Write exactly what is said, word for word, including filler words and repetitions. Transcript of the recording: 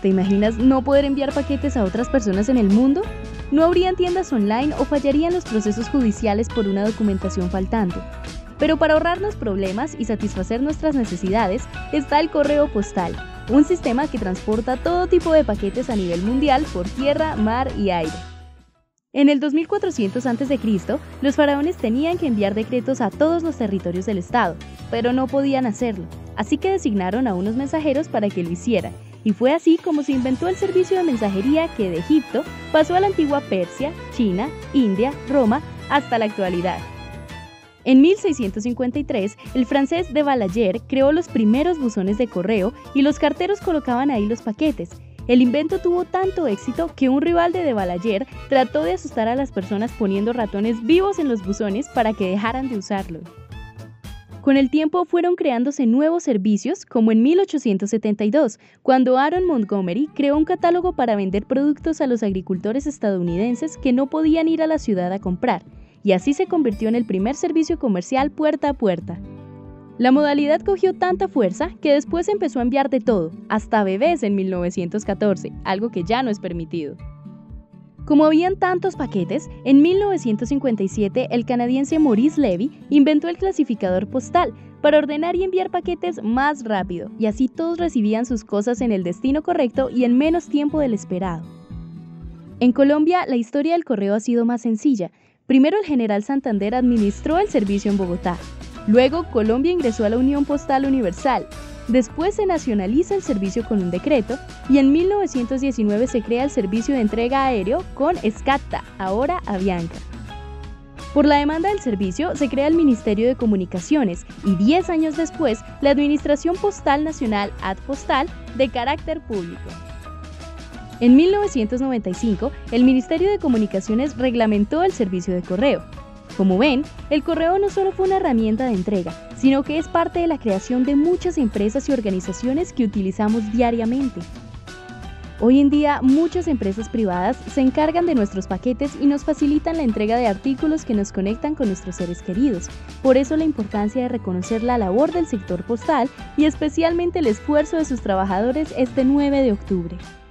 ¿Te imaginas no poder enviar paquetes a otras personas en el mundo? No habrían tiendas online o fallarían los procesos judiciales por una documentación faltante. Pero para ahorrarnos problemas y satisfacer nuestras necesidades está el correo postal, un sistema que transporta todo tipo de paquetes a nivel mundial por tierra, mar y aire. En el dos mil cuatrocientos antes de Cristo, los faraones tenían que enviar decretos a todos los territorios del estado, pero no podían hacerlo, así que designaron a unos mensajeros para que lo hicieran. Y fue así como se inventó el servicio de mensajería que de Egipto pasó a la antigua Persia, China, India, Roma, hasta la actualidad. En mil seiscientos cincuenta y tres, el francés de Balaguer creó los primeros buzones de correo y los carteros colocaban ahí los paquetes. El invento tuvo tanto éxito que un rival de de Balaguer trató de asustar a las personas poniendo ratones vivos en los buzones para que dejaran de usarlo. Con el tiempo fueron creándose nuevos servicios, como en mil ochocientos setenta y dos, cuando Aaron Montgomery creó un catálogo para vender productos a los agricultores estadounidenses que no podían ir a la ciudad a comprar, y así se convirtió en el primer servicio comercial puerta a puerta. La modalidad cogió tanta fuerza que después empezó a enviar de todo, hasta bebés en mil novecientos catorce, algo que ya no es permitido. Como habían tantos paquetes, en mil novecientos cincuenta y siete el canadiense Maurice Levy inventó el clasificador postal para ordenar y enviar paquetes más rápido, y así todos recibían sus cosas en el destino correcto y en menos tiempo del esperado. En Colombia, la historia del correo ha sido más sencilla. Primero el General Santander administró el servicio en Bogotá. Luego, Colombia ingresó a la Unión Postal Universal. Después se nacionaliza el servicio con un decreto y en mil novecientos diecinueve se crea el servicio de entrega aéreo con Scatta, ahora Avianca. Por la demanda del servicio se crea el Ministerio de Comunicaciones y diez años después la Administración Postal Nacional Ad-Postal de carácter público. En mil novecientos noventa y cinco, el Ministerio de Comunicaciones reglamentó el servicio de correo. Como ven, el correo no solo fue una herramienta de entrega, sino que es parte de la creación de muchas empresas y organizaciones que utilizamos diariamente. Hoy en día, muchas empresas privadas se encargan de nuestros paquetes y nos facilitan la entrega de artículos que nos conectan con nuestros seres queridos. Por eso la importancia de reconocer la labor del sector postal y especialmente el esfuerzo de sus trabajadores este nueve de octubre.